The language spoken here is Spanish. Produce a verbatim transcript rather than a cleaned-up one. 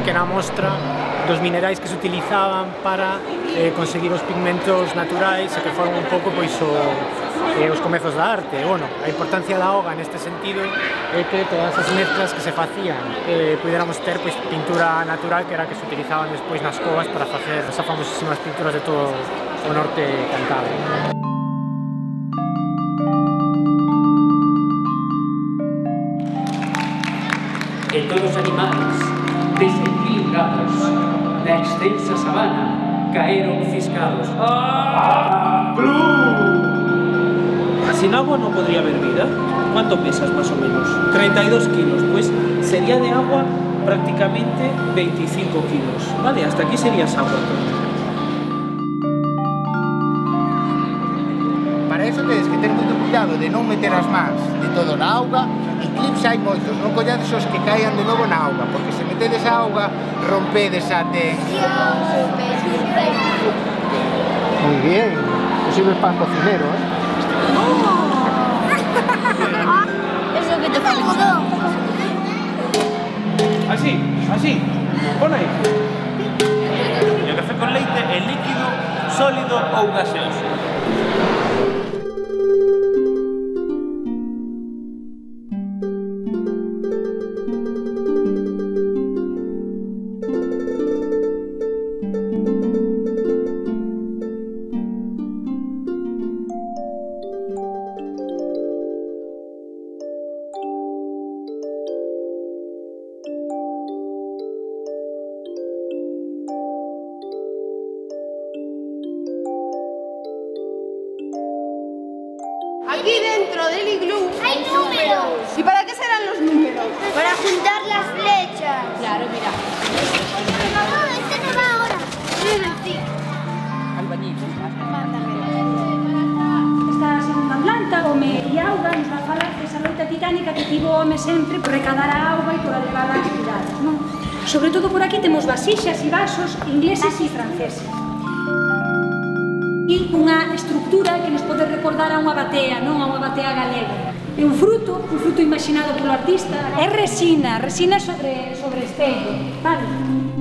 pequena mostra dos minerais que se utilizaban para eh, conseguir os pigmentos naturais e que foron un pouco pois, o, eh, os comezos da arte. Bueno, a importancia da auga neste sentido é que todas as mezclas que se facían eh, pudiéramos ter pois, pintura natural que era que se utilizaban despois nas covas para facer esas famosísimas pinturas de todo o norte cantábrico. E todos os animais desequilibrados da extensa sabana caeron ciscados. ¡Ah! Sin agua no podría haber vida. ¿Cuánto pesas más o menos? treinta y dos kilos, pues sería de agua prácticamente veinticinco kilos. Vale, hasta aquí serías agua. Para eso tedes que ter moito cuidado de non meter as mans de todo na auga. E clips hai moitos, non collades os que caian de novo na auga, porque se metedes a auga rompedes a tensión. Muy bien, eso sirve para cocinero, ¿eh? Eso que te faltó. Así, así, pon ahí. El café con leite é líquido, sólido ou gaseoso. Aquí dentro del iglú hay números. ¿Y para qué serán los números? Para juntar las flechas. Claro, mira. No, este no va ahora. Sí. Albañil. Esta segunda planta, home e auga, nos va a falar desa loita titánica que tivo o home sempre por recadar a auga e por levarla ás cidades, non? Sobre todo por aquí temos vasixas e vasos ingleses e franceses. E unha estructura que nos pode recordar a unha batea, non a unha batea galega. É un fruto, un fruto imaginado polo artista. É resina, resina sobre, sobre estello, vale?